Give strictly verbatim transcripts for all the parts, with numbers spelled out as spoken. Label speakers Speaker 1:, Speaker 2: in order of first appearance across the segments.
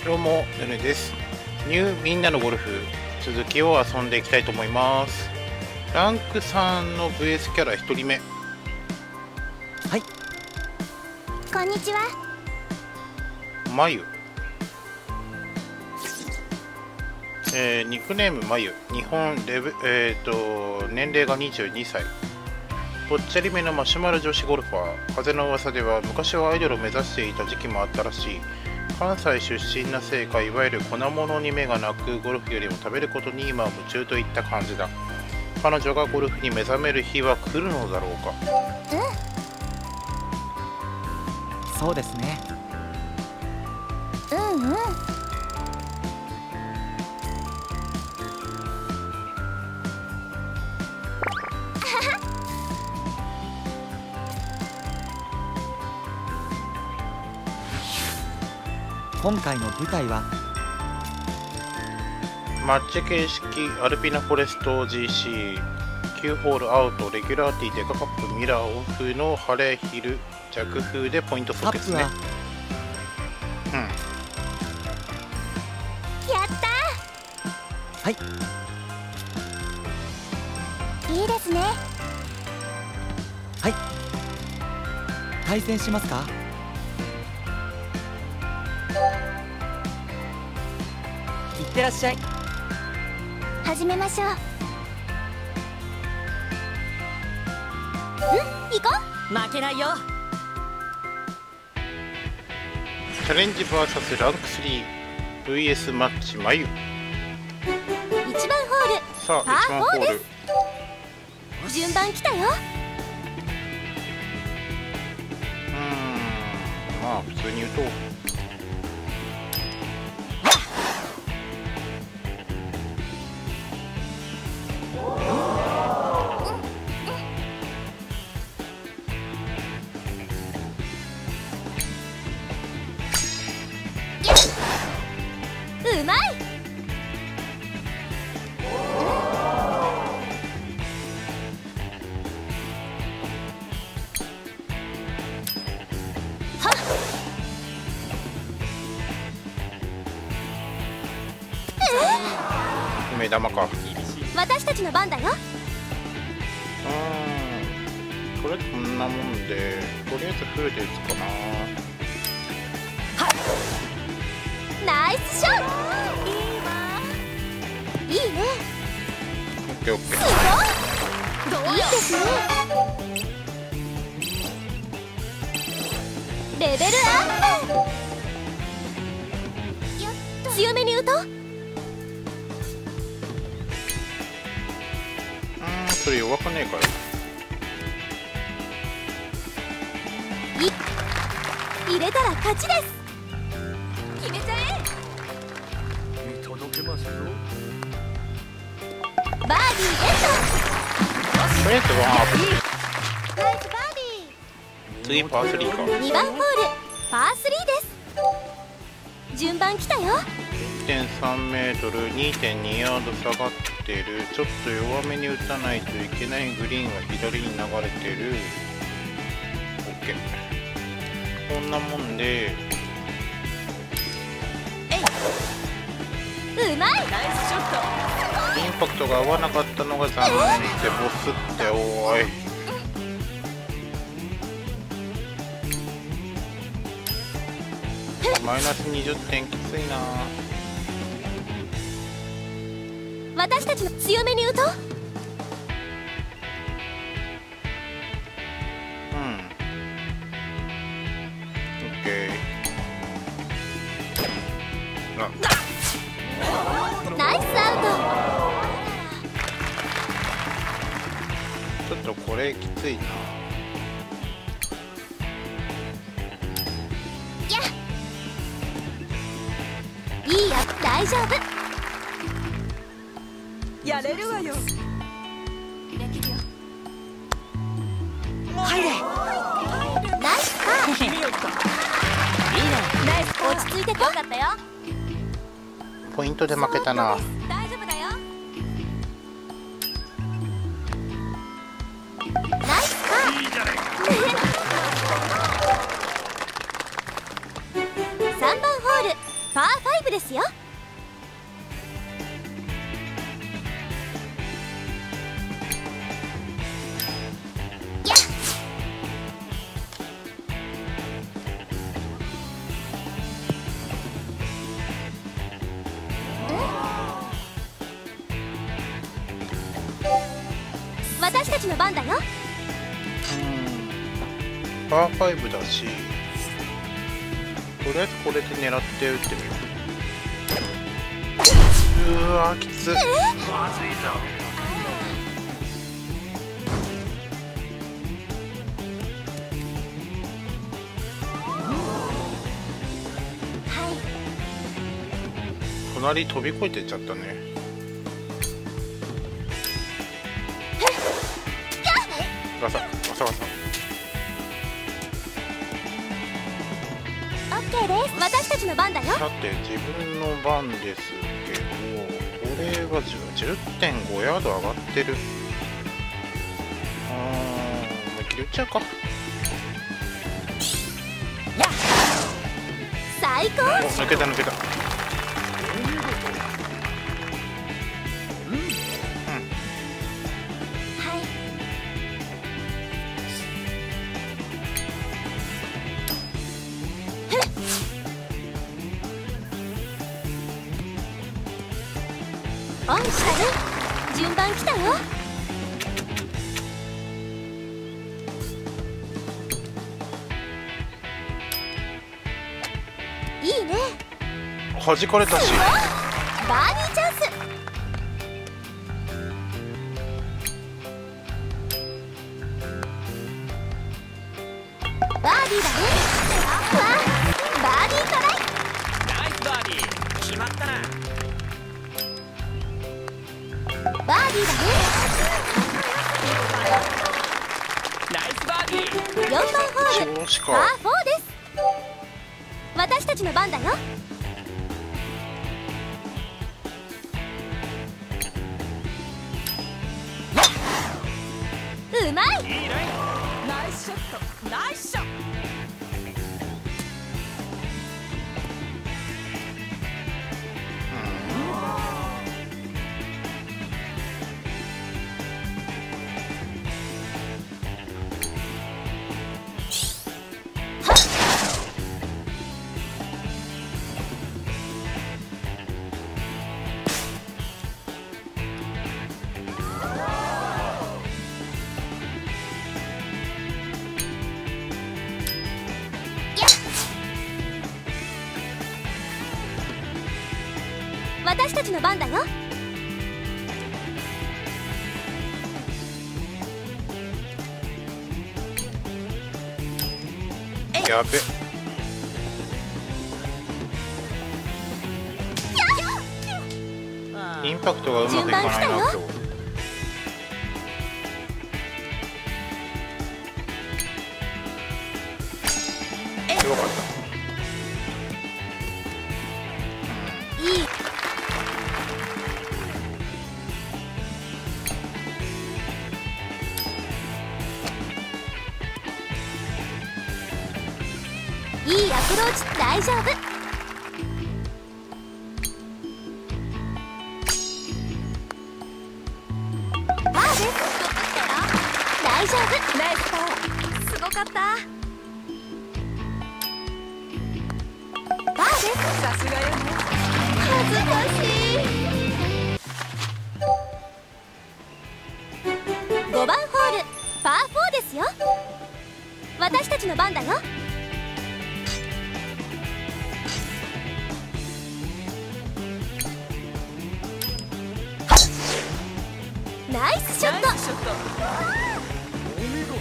Speaker 1: どうも、ぬねです。ニューみんなのゴルフ続きを遊んでいきたいと思います。ランクさんの ブイエス キャラひとりめ。
Speaker 2: はい、
Speaker 3: こんにちは。
Speaker 1: まゆ、えー、ニックネームまゆ、日本レベ、えー、と年齢がにじゅうにさい、ぽっちゃりめのマシュマロ女子ゴルファー。風の噂では昔はアイドルを目指していた時期もあったらしい。関西出身なせいか、いわゆる粉物に目がなく、ゴルフよりも食べることに今は夢中といった感じだ。彼女がゴルフに目覚める日は来るのだろうか。
Speaker 2: うん、そうですね。
Speaker 3: うんうん。
Speaker 2: 今回の舞台は
Speaker 1: マッチ形式アルピナフォレスト ジーシーきゅうホールアウト、レギュラーティーデカカップミラーオフのハレヒル弱風でポイント即決ね。うん、
Speaker 3: やった
Speaker 2: はい、
Speaker 3: ー、いいですね。
Speaker 2: はい、対戦しますか。いってらっしゃい。
Speaker 3: 始めましょう。うん、行こう。
Speaker 4: 負けないよ。
Speaker 1: チャレンジ ブイエス ランクスリー ブイエス マッチまゆ。
Speaker 3: いちばんホール、
Speaker 1: さあ
Speaker 3: パー
Speaker 1: いちばんホール
Speaker 3: フォーです。順番来たよ。
Speaker 1: うーん、まあ普通に言うと
Speaker 3: うまい。はっ、
Speaker 1: 目玉か。う
Speaker 3: 私たちの番だよ。
Speaker 1: ーん、これこんなもんで、とりあえずフルで打つかな。
Speaker 3: ナイスショット。いいね。
Speaker 1: オッケーオッケ
Speaker 3: す
Speaker 1: ー。
Speaker 3: ごい。いいですね。レベルアップ。強めに打とう。
Speaker 1: うーん、それ弱くねえから。
Speaker 3: い入れたら勝ちです。決めちゃえ。
Speaker 5: 見届けますよ。
Speaker 3: バーディーゲッ
Speaker 1: とりあえずワンアップ。
Speaker 3: ト。ナイスバーデ
Speaker 1: 次パースリーか。
Speaker 3: ィー。にばんホール、パースリーです。順番来たよ。
Speaker 1: いってんさんメートル、にてんに ヤード下がってる。ちょっと弱めに打たないといけないグリーンが左に流れてる。オッケー。こんなもんで、
Speaker 3: うまい。
Speaker 4: ナイスショット。
Speaker 1: インパクトが合わなかったのが残念でボスって。おーい、マイナスにじゅってんきついな。
Speaker 3: 私たちの強めに打とう。
Speaker 1: うん、オッケー。あ、
Speaker 3: ナイスアウ
Speaker 1: ちょっとこれきついな。
Speaker 3: ト。やっ、いいや、大丈夫。
Speaker 4: やれるわよ。
Speaker 3: できるよ。
Speaker 4: 入れ。
Speaker 3: ナイスパー。
Speaker 4: 君よった。
Speaker 3: いいね。ナイス。落ち着いてこ。よかったよ。
Speaker 1: ポイントで負けたな。
Speaker 3: 大丈夫だよ。ナイスパー。
Speaker 5: いいじゃねえか。
Speaker 3: さんばんホール、 パーファイブですよ。やっ私たちの番だよ。
Speaker 1: パーファイブだし、とりあえずこれで狙って打ってみよう。うわーきつっ。
Speaker 5: まずいぞ。
Speaker 3: はい
Speaker 1: 隣飛び越えてっちゃったね。ガサガサガサ。
Speaker 3: オッケーです。私たちの番だよ。
Speaker 1: さて自分の番ですけど、これは じゅってんご ヤード上がってる。あー思いっきり打っちゃうか。
Speaker 3: 最高。
Speaker 1: お抜けた抜けた。
Speaker 3: オンしたね。順番来たよ。いいね。
Speaker 1: 弾かれたし。
Speaker 3: バーディーチャンス。バーディーだね。わあ、バーディートライ。
Speaker 5: ナイスバーディー。決まったな。
Speaker 3: バーディーだね。
Speaker 5: ナイスバーディー。
Speaker 3: よんばんホール
Speaker 1: 調子か。
Speaker 3: パーフォーです。私たちの番だよ。うまい。
Speaker 5: いいね。
Speaker 4: ナイスショット。ナイスショット。
Speaker 3: 私たちの番だよ。
Speaker 1: やべ。インパクトがうまくいかないな今日。よかった。
Speaker 3: いい。いいアプローチ。大丈夫。パーです。大丈夫。
Speaker 4: ナイスパー。すごかった。
Speaker 3: パーです。
Speaker 4: さすがよね。
Speaker 3: 恥ずかしい。ごばんホールパーフォーですよ。私たちの番だよ。ナイスショット。
Speaker 4: ナイスショット。
Speaker 5: お見事。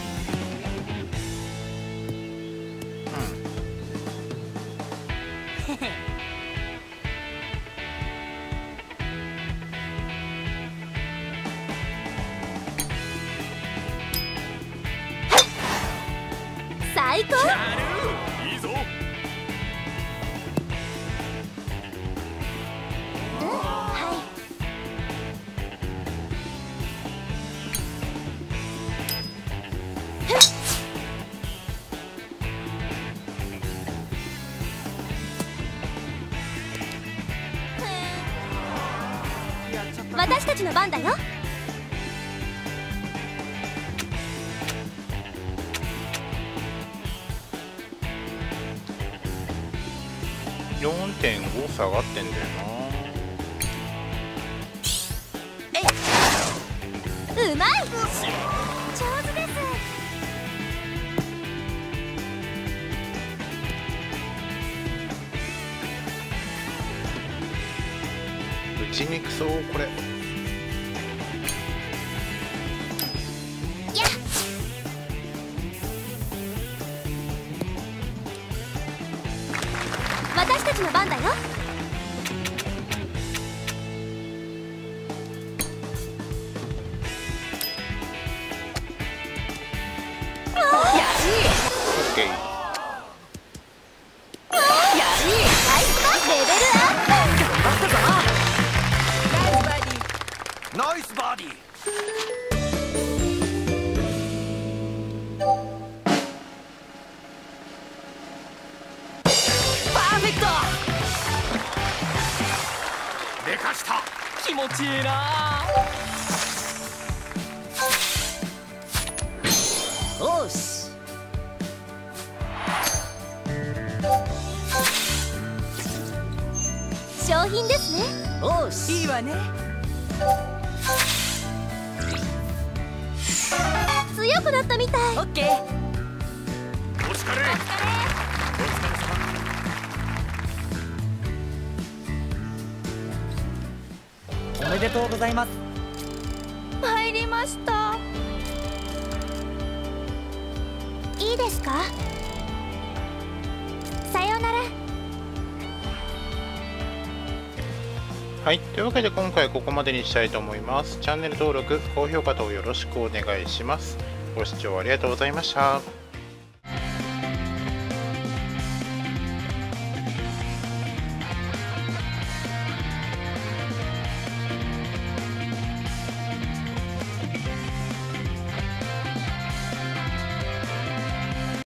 Speaker 3: 最高。
Speaker 5: いいぞ。
Speaker 3: はい。 私たちの番だよ。
Speaker 1: よんてんご 下がってんだよ
Speaker 3: うまい。上手です。
Speaker 1: な。打ちにくそうこれ。
Speaker 3: やっ私たちの番だよ。
Speaker 1: オッケー。
Speaker 3: レベルアッ
Speaker 5: ナイスバーディー。
Speaker 4: パーフェクト。
Speaker 5: でかした。
Speaker 4: 気持ちいいな。おし。
Speaker 3: 商品ですね。
Speaker 4: おし。いいわね。
Speaker 3: 強くなったみたい。
Speaker 4: オッケー。
Speaker 5: お疲れ。
Speaker 2: おめでとうございます。
Speaker 3: 参りました。いいですか。さようなら。
Speaker 1: はい、というわけで今回はここまでにしたいと思います。チャンネル登録、高評価等よろしくお願いします。ご視聴ありがとうございました。